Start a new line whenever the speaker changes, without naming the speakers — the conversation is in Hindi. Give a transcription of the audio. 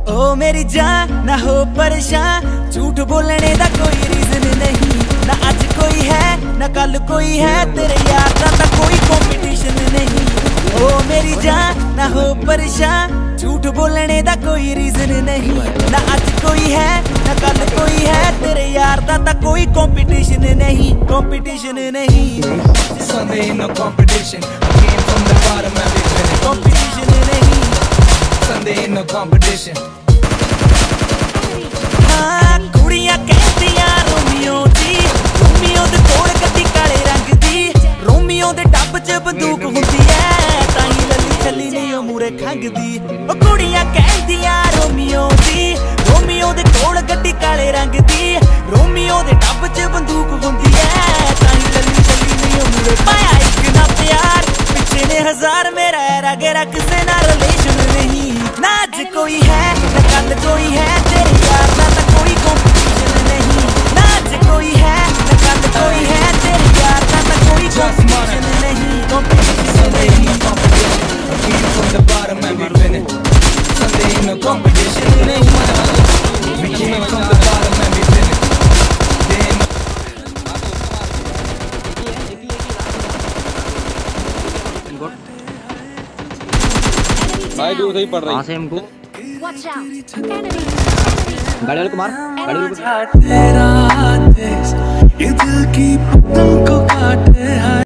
ओ मेरी जान ना हो परेशान, झूठ बोलने दा कोई रीजन नहीं। ना आज कोई है ना कल कोई है, तेरे यार दा कोई कंपटीशन नहीं। ओ मेरी जान ना हो परेशान, झूठ बोलने दा कोई रीजन नहीं। ना आज कोई है ना कल कोई है, तेरे यार दा कोई कंपटीशन नहीं, कंपटीशन नहीं।
Sunday ain't no competition. I came from the bottom and we finished.
Competition नहीं,
Sunday ain't no competition.
हाँ कुड़ियां कहतियां रोमियो दी, रोमियो दे कोल गड्डी काले रंग दी। रोमियो दे टब च बंदूक हुंदी ऐ, ताई लल्ली छल्ली नहीं ओ मूरे खंगदी। ओ कुड़ियां कहतियां रोमियो दी, रोमियो दे कोल गड्डी काले रंग दी। रोमियो दे टब च बंदूक हुंदी ऐ, ताई लल्ली छल्ली नहीं ओ मूरे। पाया इक ना प्यार पिछे ने हजार, मेरा रगे किसे ना रिलेशन नहीं। ना आज कोई है ना कल कोई है, तेरे यार दा कोई कंपटीशन नहीं। ना आज कोई है ना कल कोई है, तेरे यार दा कोई कंपटीशन नहीं, कंपटीशन
Sunday ain't
नहीं।
no competition. I came from the bottom and we finished. Sunday ain't no competition. We came from the bottom and we finished. There ain't no
भाई दूर से ही पड़ रही
कहाँ से हमको
Watch out! Enemy!
गाड़ी वाले को मार, गाड़ी वाले को।
तेरा देश ये दिल की पतंग को काटे।